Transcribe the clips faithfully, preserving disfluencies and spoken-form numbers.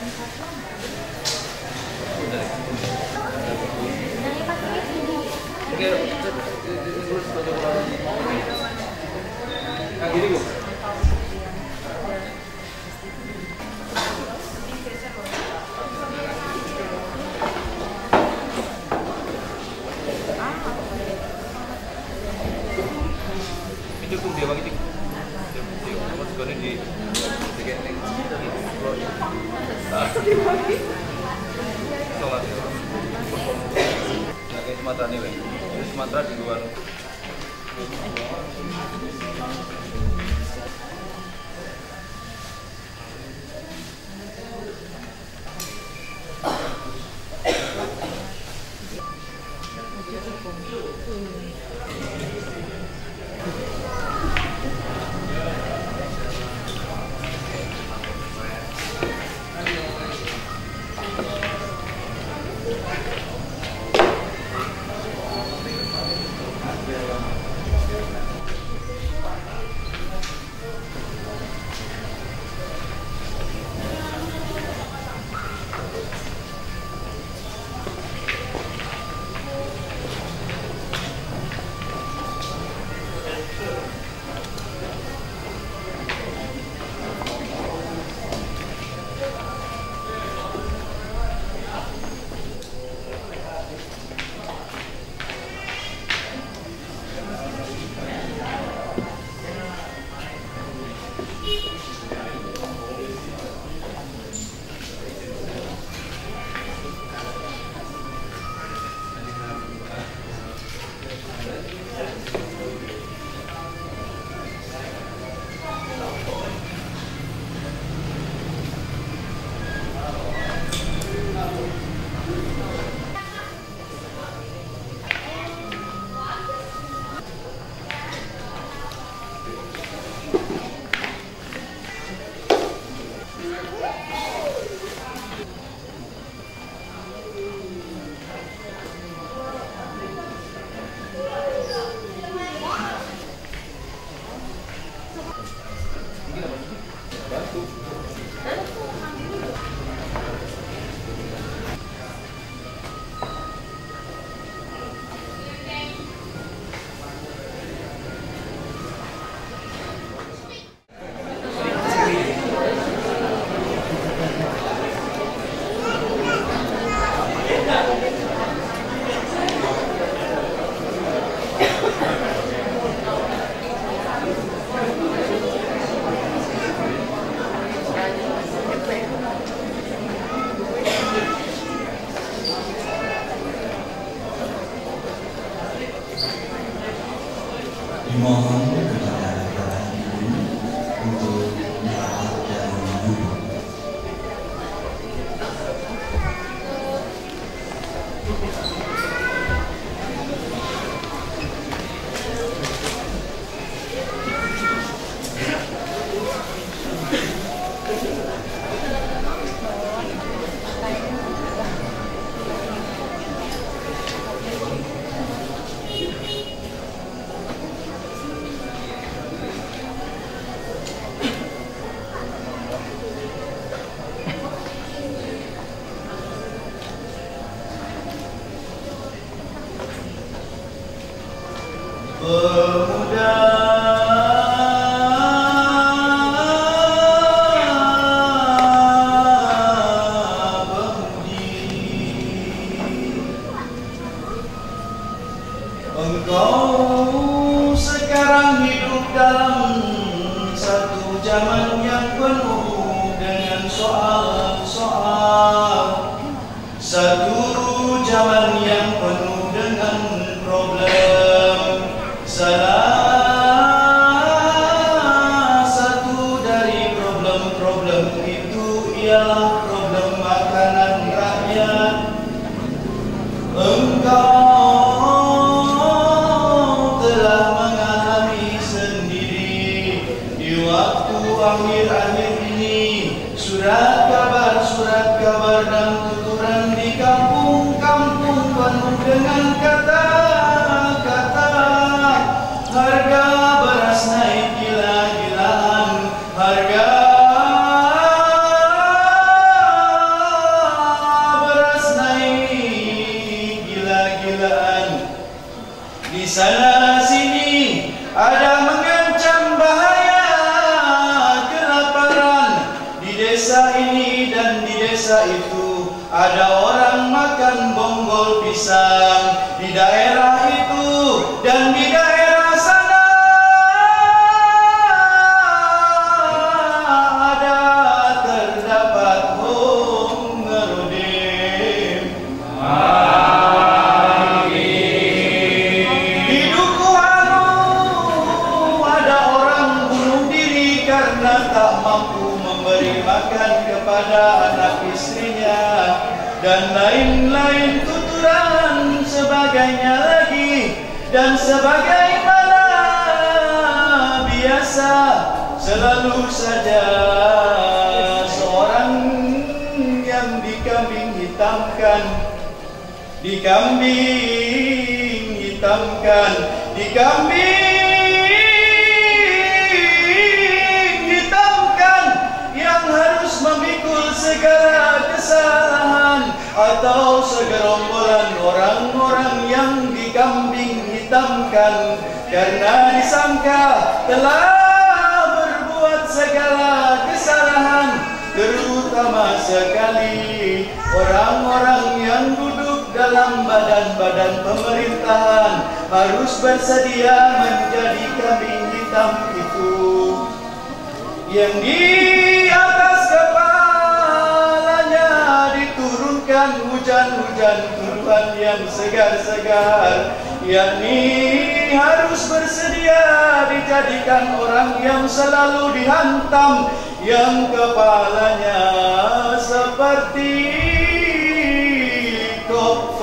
Itu tuh dia bagi nomor sekarang di Javanese. Sholat ya. Nah, kayak Sumatera nih, Bang. Ini Sumatera di luar. Dimohon kepada Bapak Ibu untuk merapat dan duduk. Pemuda pemudi, engkau sekarang hidup dalam satu zaman yang penuh dengan soal-soal, satu zaman yang penuh dengan problem. Salah satu dari problem-problem itu ialah problem makanan rakyat. Engkau telah mengalami sendiri di waktu akhir-akhir ini surat kabar, surat kabar dan tuturan di kampung-kampung penuh dengan kata harga beras naik gila-gilaan, harga desa ini dan di desa itu ada orang makan bonggol pisang. Di daerah itu dan di daerah sana ada terdapat hongerodem. Di Duku Hanu ada orang bunuh diri karena tak mampu memberi makan kepada anak istrinya, dan lain-lain tuturan sebagainya lagi. Dan sebagaimana biasa, selalu saja seorang yang dikambing hitamkan, dikambing hitamkan, dikambing hitamkan, yang harus memikul segala kesalahan atau segerombolan orang-orang yang dikambing hitamkan karena disangka telah berbuat segala kesalahan, terutama sekali orang-orang yang duduk dalam badan-badan pemerintahan harus bersedia menjadi kambing hitam itu, yang di atas kepalanya diturunkan hujan-hujan tuduhan yang segar-segar, yakni harus bersedia dijadikan orang yang selalu dihantam, yang kepalanya seperti kop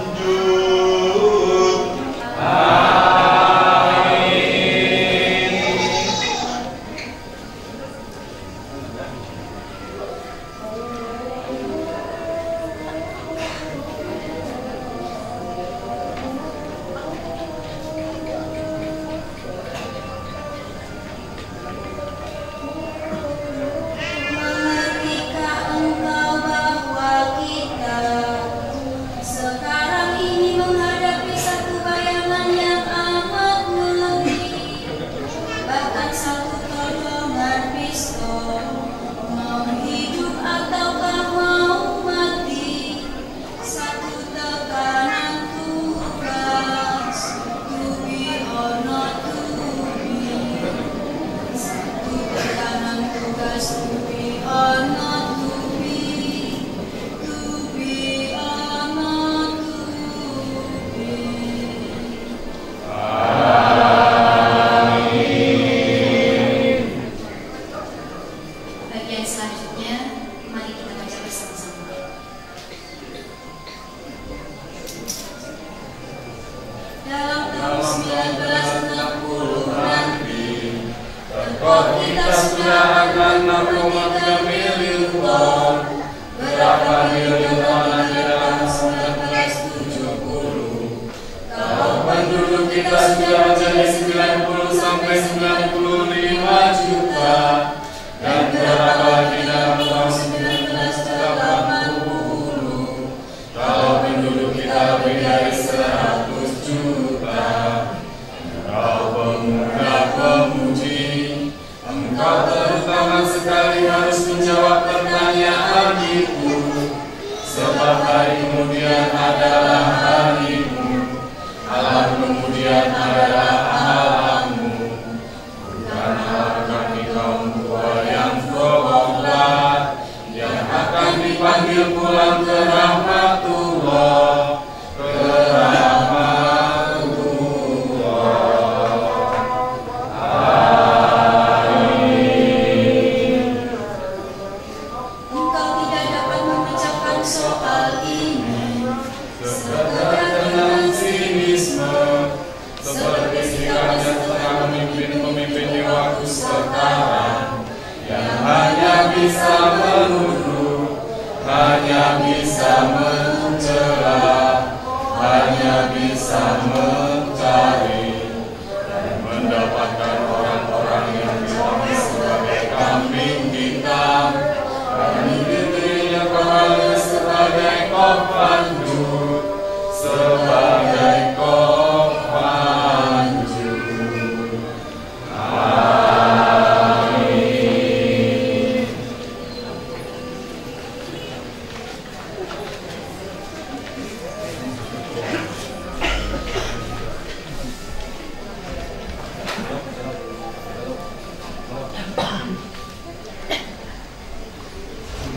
fanjur.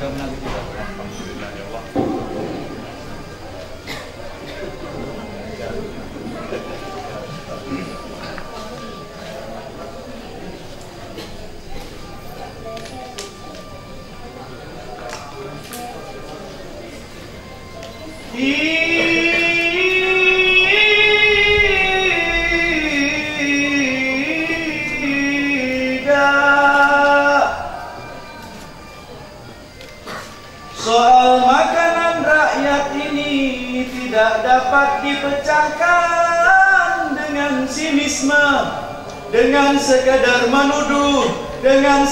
hingga menanti kita. Alhamdulillah ya Allah. Soal makanan rakyat ini tidak dapat dipecahkan dengan sinisme, dengan sekedar menuduh, dengan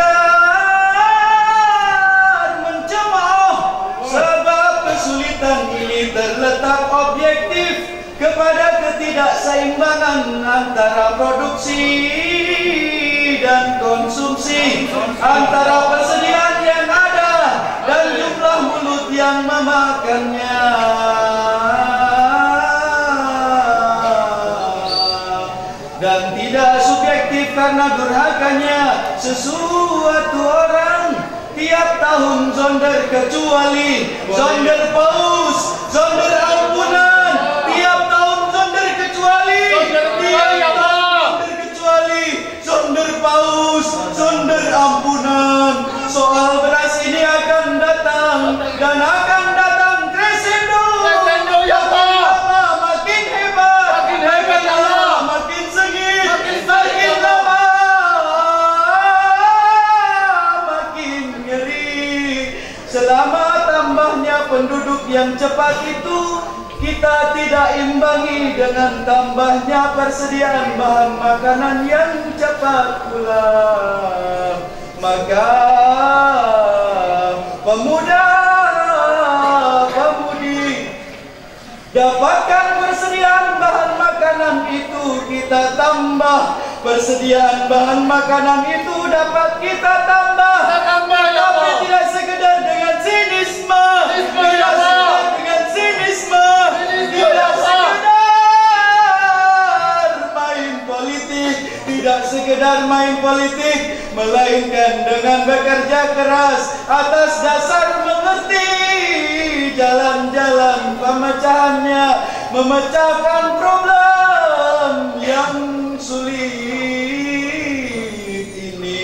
sekedar mencemooh. Sebab kesulitan ini terletak objektif kepada ketidakseimbangan antara produksi dan konsumsi, antara persediaan yang ada dan jumlah mulut yang memakannya. Dan tidak subjektif karena durhakanya sesuatu orang tiap tahun zonder, kecuali zonder paus, zonder ampunan. Tiap tahun zonder kecuali tiap tahun zonder kecuali zonder paus, zonder ampunan. Soal beras ini akan datang dan akan datang crescendo. Crescendo ya Allah. Makin hebat, Makin hebat ya Allah. makin sengit, Makin makin sengit. lama, makin ngeri. Selama tambahnya penduduk yang cepat itu, kita tidak imbangi dengan tambahnya persediaan bahan makanan yang cepat pula. Maka pemuda-pemudi, dapatkan persediaan bahan makanan itu kita tambah. Persediaan bahan makanan itu dapat kita tambah. Kita tambah ya Tapi Allah. tidak sekedar dengan sinisme, Sinisme ya tidak Allah. sekedar dengan sinisme, Sinisme tidak ya Allah. sekedar main politik, tidak sekedar main politik, melainkan dengan bekerja keras atas dasar mengerti jalan-jalan pemecahannya, memecahkan problem yang sulit ini.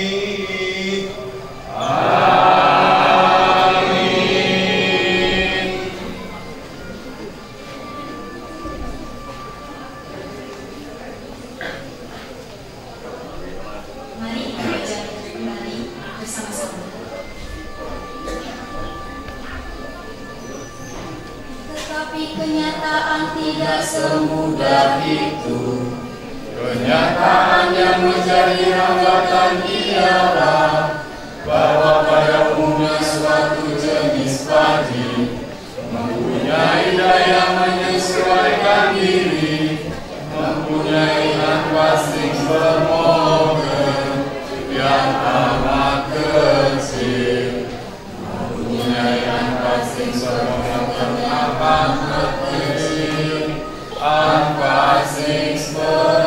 Mari kita belajar kembali bersama-sama. Tetapi kenyataan tidak semudah itu. Kenyataan yang menjadi hambatan ialah bahwa pada umumnya suatu jenis padi mempunyai daya menyesuaikan diri, mempunyai nafas bermogen yang amat kecil, mempunyai nafas bermogen amat kecil, nafas bermogen.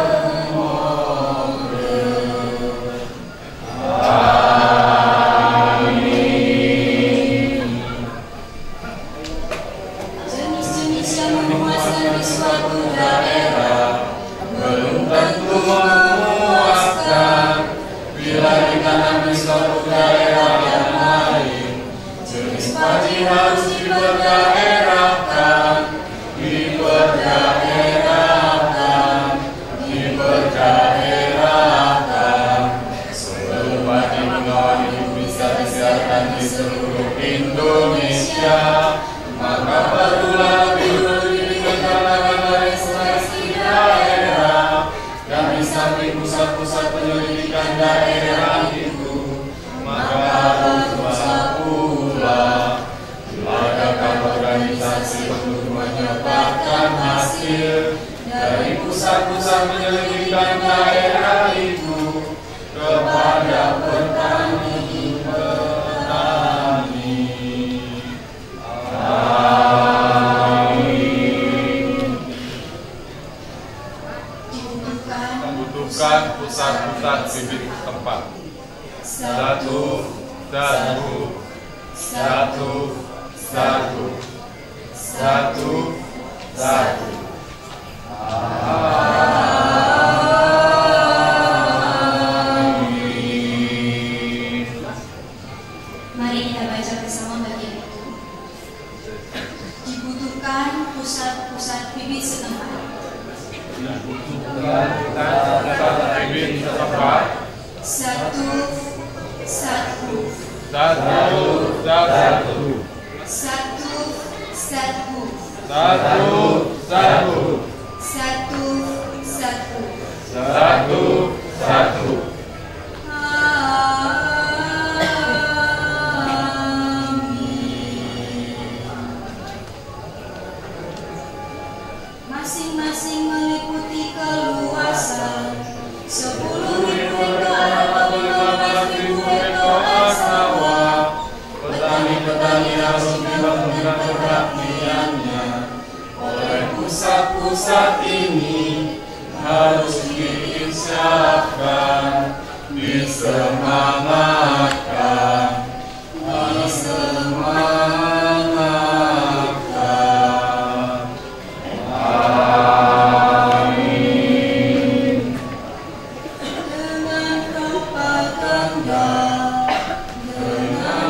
Jenis-jenis yang memuaskan di suatu daerah Belum tentu memuaskan bila ditanam di suatu daerah yang lain. Jenis padi harus diberdaerahkan, diberdaerahkan, diberdaerahkan. Sebelum padi bengawan itu bisa disiarkan di seluruh Indonesia, maka perlulah lebih dulu dikenakan dari seleksi daerah. Dan di samping pusat-pusat penyelidikan daerah itu, maka harus pula diadakan organisasi untuk menyebarkan hasil dari pusat-pusat penyelidikan daerah itu kepada petani-petani. dibutuhkan Membutuhkan pusat-pusat bibit tempat. satu, satu, satu, satu. Amin. Mari kita baca bersama bagian itu. Dibutuhkan pusat-pusat bibit setempat. Dibutuhkan pusat bibit setempat. Satu, satu, Satu, satu, satu, satu, satu, satu, satu, satu. satu, satu. Masing-masing meliputi keluasan sepuluh ribu hektar atau lima belas ribu hektar sawah. Petani-petani harus dibangunkan perhatiannya oleh pusat-pusat ini, harus diinsyafkan, disemangatkan, disemangatkan. Amin. Dengan propaganda, Dengan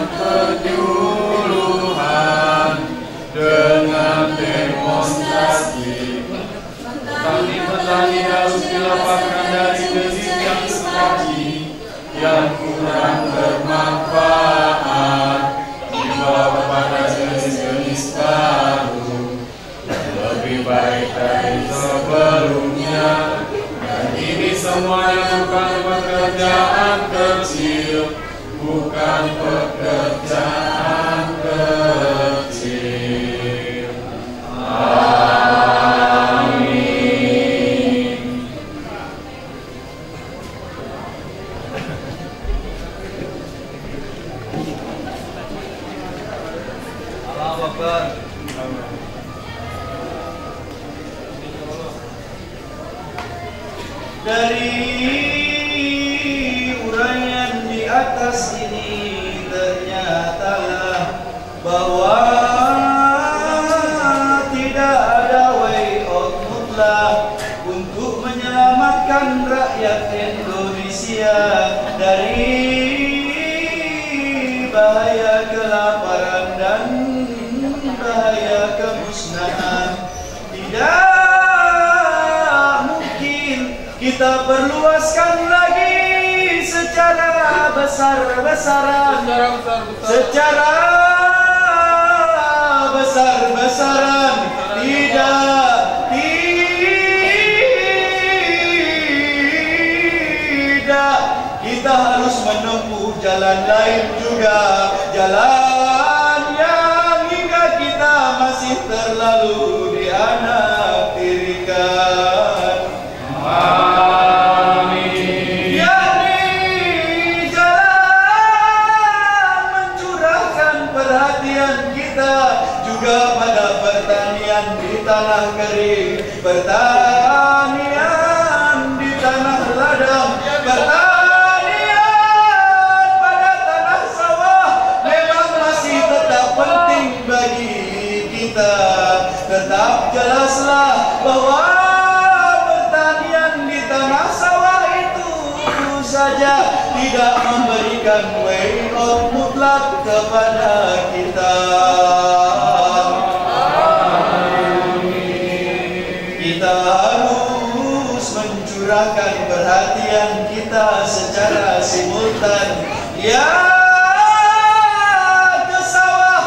penyuluhan, dengan demonstrasi, petani-petani harus dilepaskan dari jenis yang sesaji, yang kurang bermanfaat, dibawa kepada jenis-jenis baru yang lebih baik dari sebelumnya. Dan ini semuanya bukan pekerjaan kecil, bukan pekerjaan kecil. Amin. Allahu Akbar. Dari uraian di atas ini ternyatalah bahwa tidak ada way out mutlak untuk menyelamatkan rakyat Indonesia dari bahaya kelaparan dan bahaya kemusnahan. Tidak kita perluaskan lagi secara besar-besaran, secara besar-besaran. Tidak, tidak, kita harus menempuh jalan lain juga, jalan yang hingga kita masih terlalu dianaktirikan. Amin. Yakni jalan mencurahkan perhatian kita juga pada pertanian di tanah kering, pertanian di tanah ladang, pertanian pada tanah sawah memang masih tetap penting bagi kita. Tetap jelaslah bahwa saja tidak memberikan way out mutlak kepada kita. Kita harus mencurahkan perhatian kita secara simultan. Ya, ke sawah,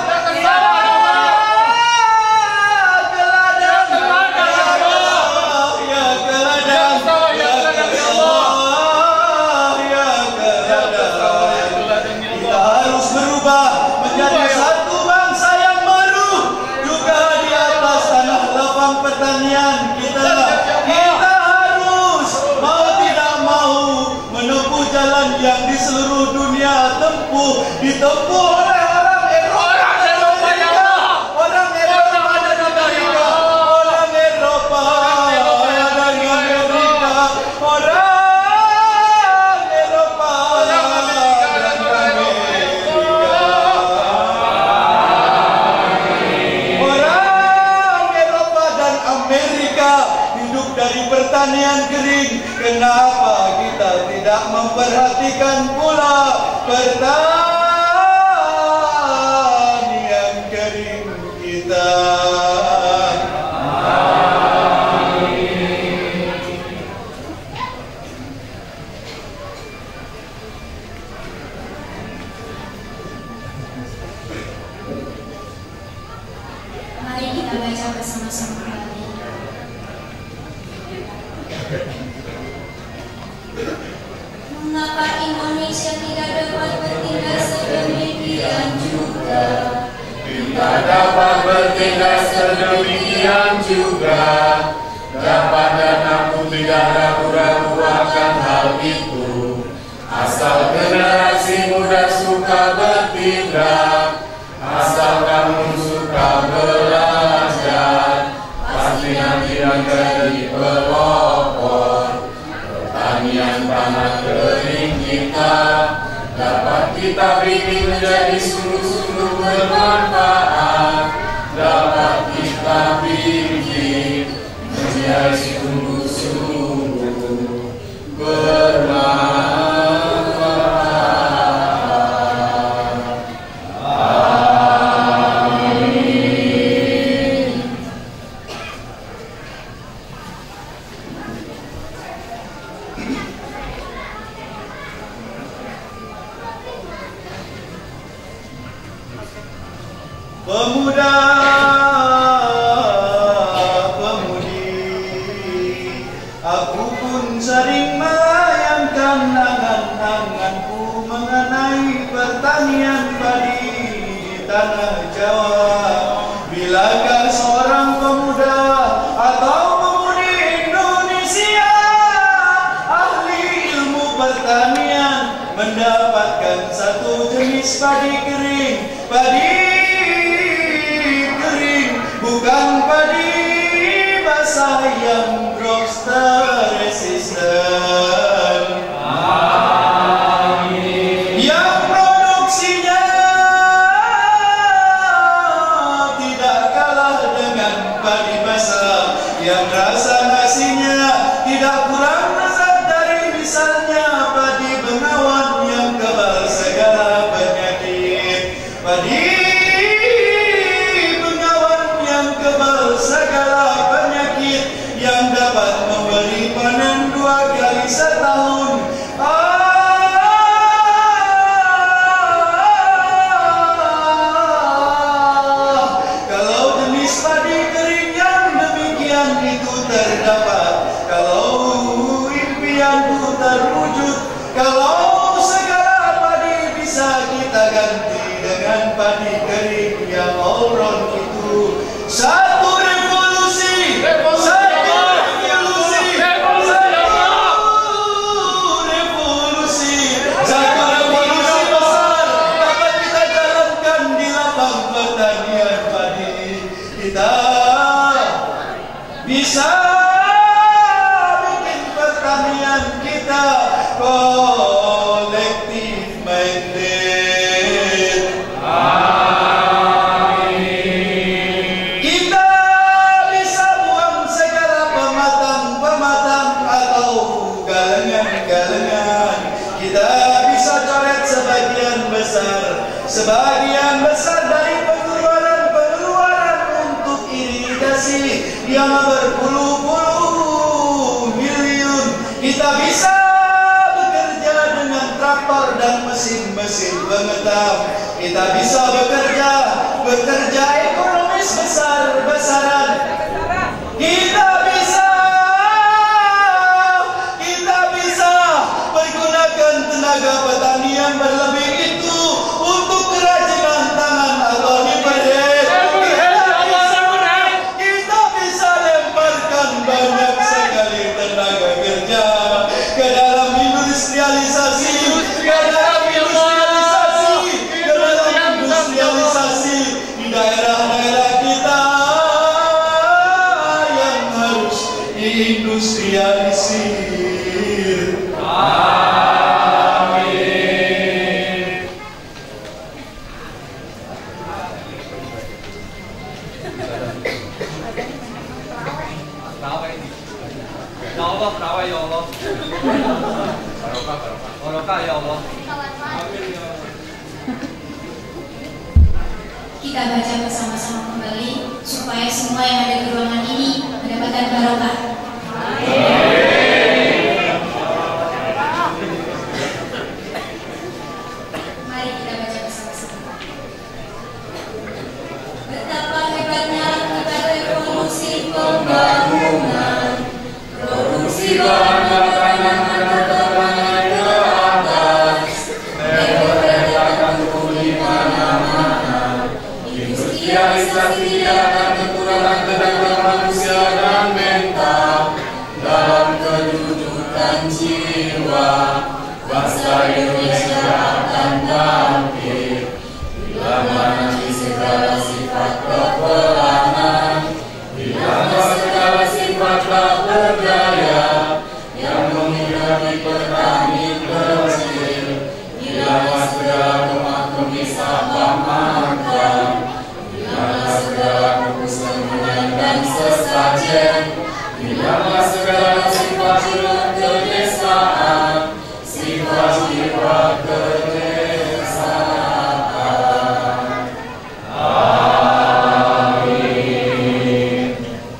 pertanian kita. Kita harus mau tidak mau menempuh jalan yang di seluruh dunia tempuh, ditempuh oleh orang Eropa, orang Eropa dan Amerika, orang Eropa dan Amerika, orang Eropa dan Amerika. pertanian kering, kenapa kita tidak memperhatikan pula pertanian kering kita? Mari kita baca bersama-sama kembali. Mengapa Indonesia tidak dapat bertindak sedemikian juga? Kita dapat bertindak sedemikian juga. Dapat dan aku tidak ragu-ragu akan hal itu. Asal generasi muda suka bertindak, asal kamu suka belajar, pasti nanti akan jadi pelopor. Pertanian tanah kering kita dapat kita bikin menjadi sungguh-sungguh bermanfaat. Dapat kita bikin menjadi sungguh-sungguh bermanfaat. Pemuda, pemudi, aku pun sering melayangkan angan-anganku mengenai pertanian padi di tanah Jawa. Bilakah seorang pemuda atau pemudi Indonesia ahli ilmu pertanian mendapatkan satu jenis padi kering, padi bukan padi basah yang drought resistant, yang produksinya tidak kalah dengan padi basah, yang rasa nasinya tidak kurang lezat dari misalnya padi bengawan yang kebal segala penyakit. Padi segala penyakit yang dapat memberi panen dua kali setahun. Ah, kalau jenis padi kering yang demikian itu terdapat, kalau impianku terwujud, kalau segala padi bisa kita ganti dengan padi kering yang all round itu. Satu revolusi, satu revolusi, satu revolusi, satu revolusi besar dapat kita jalankan di lapang pertanian padi. Kita bisa bikin pertanian kita kolektif minded. Sebagian besar dari pengeluaran-pengeluaran untuk irigasi yang berpuluh-puluh miliun kita bisa bekerja dengan traktor dan mesin-mesin pengetam. Kita bisa bekerja, bekerja ekonomis besar-besaran. Kita bisa, kita bisa pergunakan tenaga petani yang berlebih itu untuk kerajinan tangan atau diperdet. Kita bisa lemparkan banyak sekali tenaga kerja ke dalam industrialisasi, ke dalam industrialisasi, ke dalam industrialisasi di daerah-daerah kita yang harus diindustrialisir. Tahu barokah ya Allah. Barokah, barokah. Barokah ya Allah. Kita baca bersama-sama kembali supaya semua yang ada di ruangan ini mendapatkan barokah. Mari kita baca bersama-sama. Betapa hebatnya akibat revolusi pembangunan, produksi bahan makanan antar kalangan ke atas, diperkatakan di mana-mana. Industrialisasi tidak akan kekurangan tenaga manusia dan mental dalam kedudukan jiwa. Bangsa Indonesia akan bangkit bila menanti segala sifat kepelanan, bila segala sifat tak berdaya yang menghinggapi petani kecil, bila segala kemak-kemis sampah makan, bila segala kesembunyian dan sesajen, bila segala sifat kedesaan, sifat-sifat kedesaan. Amin.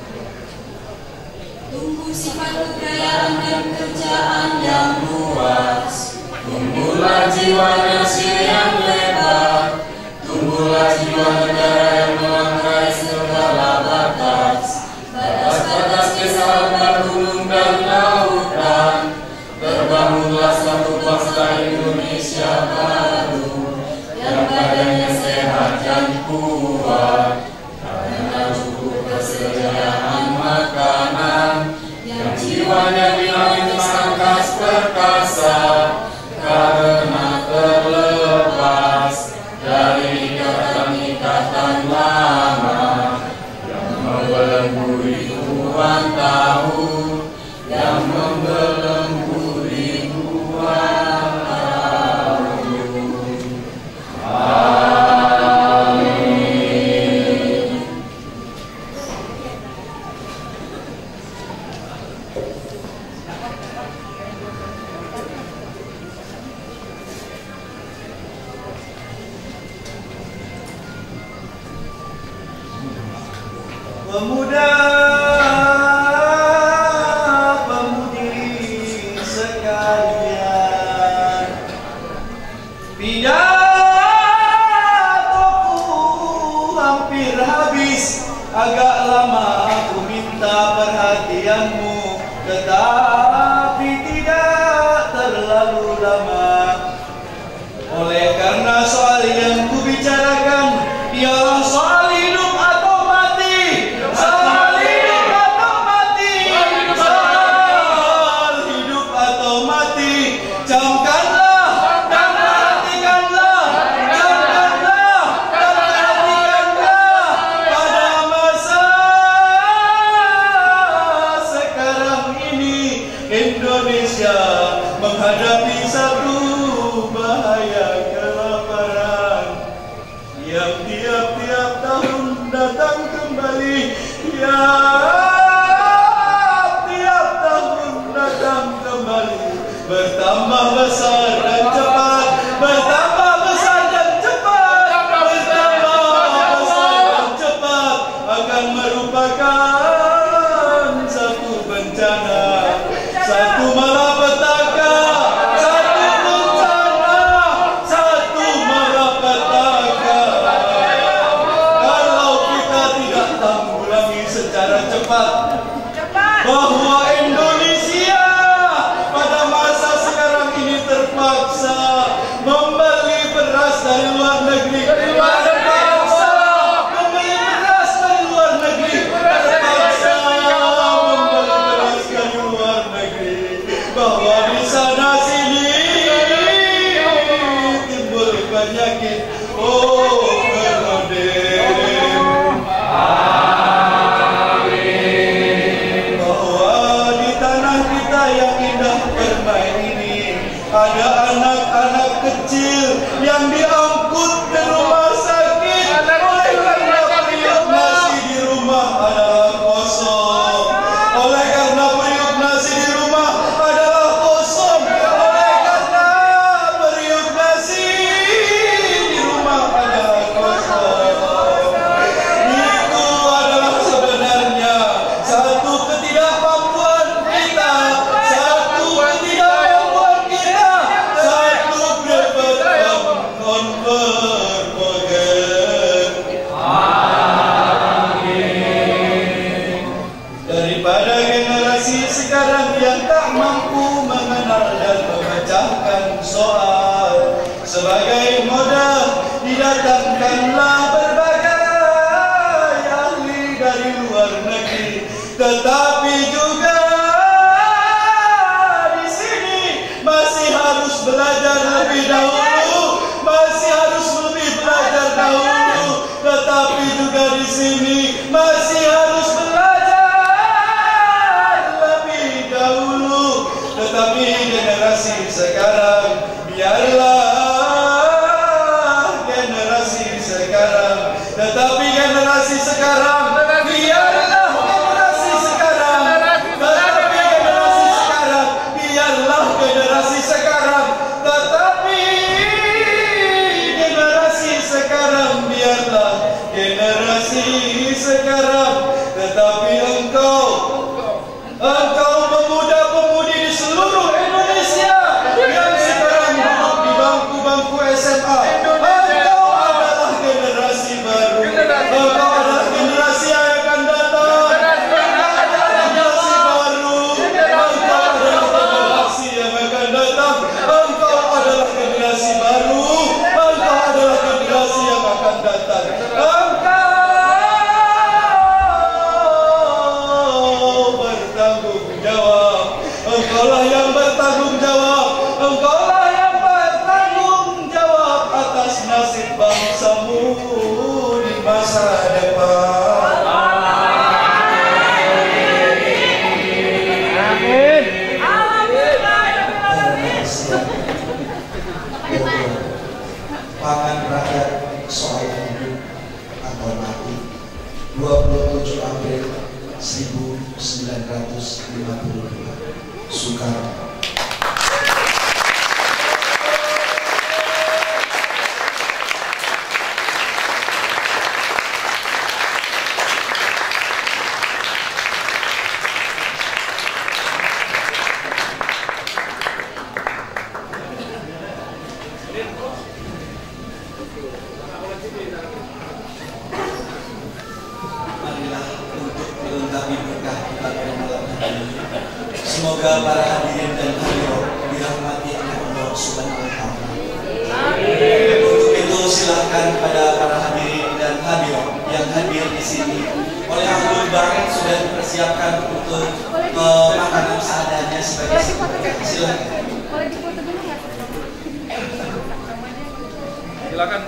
Tumbuh sifat kekayaan dan kerjaan yang luas, tumbuhlah jiwa nasional yang lebar, tumbuhlah jiwa negara yang melangkai segala batas, batas-batas desa dan gunung dan lautan. Terbangunlah satu bangsa Indonesia baru yang badannya sehat dan kuat karena cukup persediaan makanan, yang jiwanya dinamis tangkas perkasa karena terlepas dari ikatan-ikatan lama yang membelenggu ribuan tahun, yang membelenggu ribuan tahun. Amin. Pemuda pemudi sekalian, pidatoku hampir habis, agak lama aku minta perhatianmu, tetapi tidak terlalu lama. Oleh karena soal yang kubicarakan ialah soal hidup atau mati, soal hidup atau mati, soal hidup atau mati. Camkanlah dan perhatikanlah, camkanlah dan perhatikanlah pada masa sekarang ini. Indonesia menghadapi satu bahaya kelaparan yang tiap-tiap tahun datang kembali, tiap-tiap tahun datang kembali, bertambah besar dan cepat, bertambah besar dan cepat, bertambah besar dan cepat, akan merupakan satu bencana, satu malapetaka, satu bencana, satu malapetaka. Kalau kita tidak tanggulangi secara Tetapi generasi sekarang, biarlah generasi sekarang. Tetapi generasi sekarang, biarlah generasi sekarang. Tetapi generasi sekarang, biarlah generasi sekarang. Tetapi engkau, engkau pemuda-pemudi di seluruh Indonesia yang sekarang duduk di bangku-bangku S M A, engkau adalah generasi baru. Engkau adalah generasi yang akan datang. Engkau adalah generasi baru. Engkau adalah generasi yang akan datang. Engkau adalah generasi baru. Engkau adalah generasi yang akan datang. Engkau bertanggung jawab. Engkaulah yang bertanggung jawab. Engkaulah yang bertanggung jawab atas nasib bangsamu di masa depan. Amin. Pangan rakyat soal hidup atau mati, dua puluh tujuh April seribu sembilan ratus lima puluh dua, Soekarno. Marilah untuk melengkapi berkah kita pada malam hari ini. Semoga para hadirin dan hadirat dirahmati Allah Subhanahu wa Ta'ala. Untuk itu silahkan pada para hadirin dan hadirat yang hadir di sini. Oleh Agung Kurniawan sudah dipersiapkan untuk uh, makanan seadanya sebagai sebuah. Silakan. Silakan.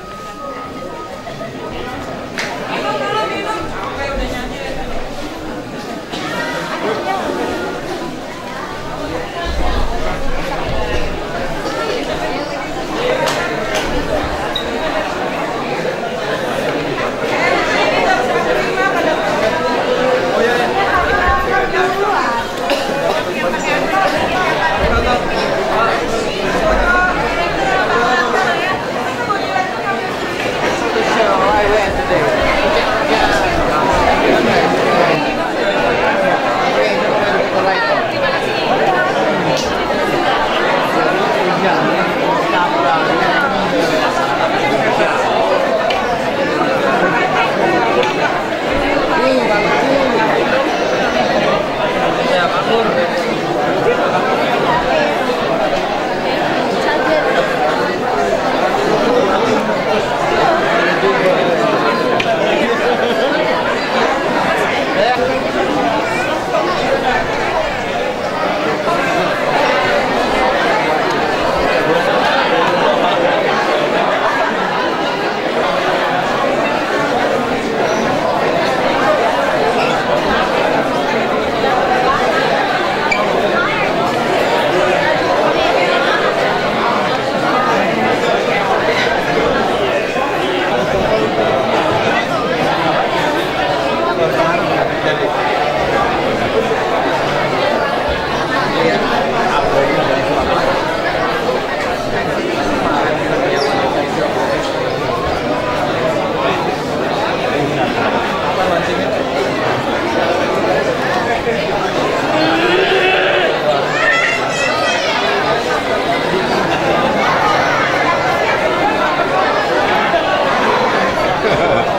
Ha ha ha.